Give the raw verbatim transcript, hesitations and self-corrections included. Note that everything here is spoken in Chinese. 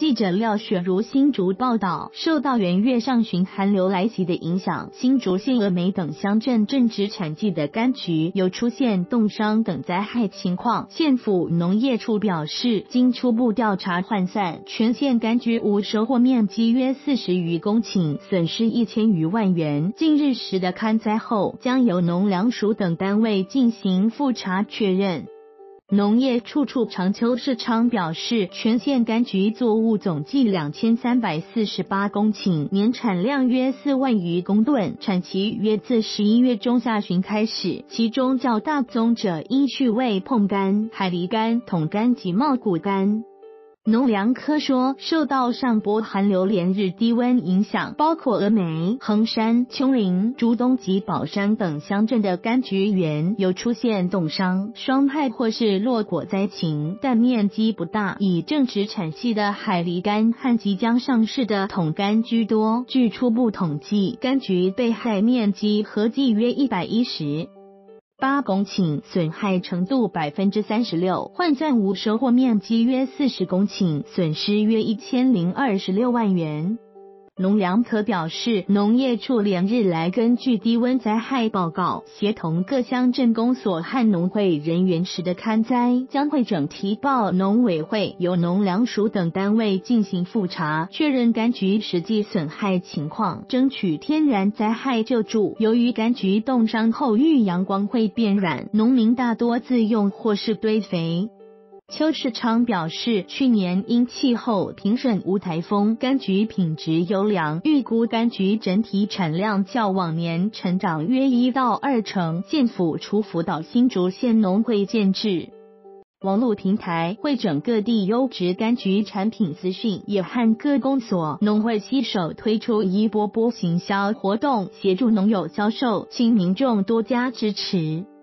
记者廖雪如新竹报道，受到元月上旬寒流来袭的影响，新竹县峨眉等乡镇正值产季的柑橘有出现冻伤等灾害情况。县府农业处表示，经初步调查换算，全县柑橘无收获面积约四十余公顷，损失一千余万元。近日时的勘灾后，将由农粮署等单位进行复查确认。农业处处长邱世昌表示，全县柑橘作物总计两千三百四十八公顷，年产量约四万余公吨，产期约自十一月中下旬开始，其中较大宗者依序为椪柑、海梨柑、桶柑及茂谷柑。农粮科说，受到上波寒流连日低温影响，包括峨眉、横山、丘陵、竹东及宝山等乡镇的柑橘园有出现冻伤、霜害或是落果灾情，但面积不大，以正值产期的海梨柑和即将上市的桶柑居多。据初步统计，柑橘被害面积合计约一百一十八公顷，损害程度 百分之三十六， 换算无收获面积约四十公顷，损失约一千零二十六万元。农粮科表示，农业处连日来根据低温灾害报告，协同各乡镇公所和农会人员时的勘灾，将会整提报农委会，由农粮署等单位进行复查，确认柑橘实际损害情况，争取天然灾害救助。由于柑橘冻伤后遇阳光会变软，农民大多自用或是堆肥。邱世昌表示，去年因气候平顺无台风，柑橘品质优良，预估柑橘整体产量较往年成长约一到二成。县府除辅导新竹县农会建制网络平台，汇整各地优质柑橘产品资讯，也和各公所、农会携手推出一波波行销活动，协助农友销售，请民众多加支持。